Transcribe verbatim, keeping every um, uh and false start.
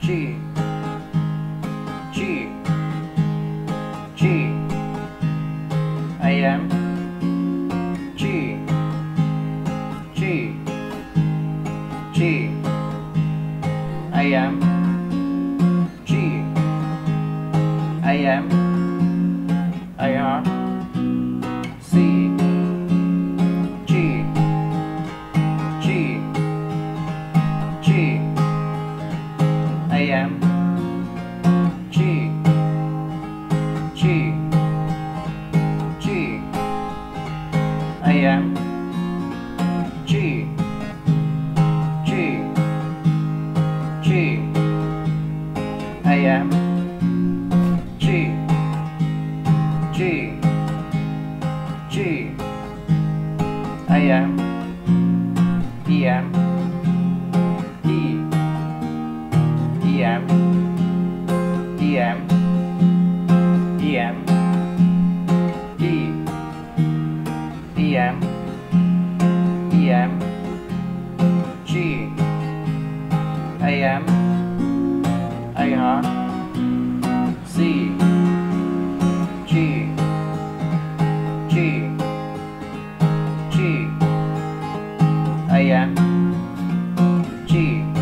G, G, G, I am G, G, G, I am G, I am I R C, G, G, G, I am G, G, G, I am G, G, G, I am G, G, G, I am E M E E M E M E M E E M E M G I am I R C G G G I am G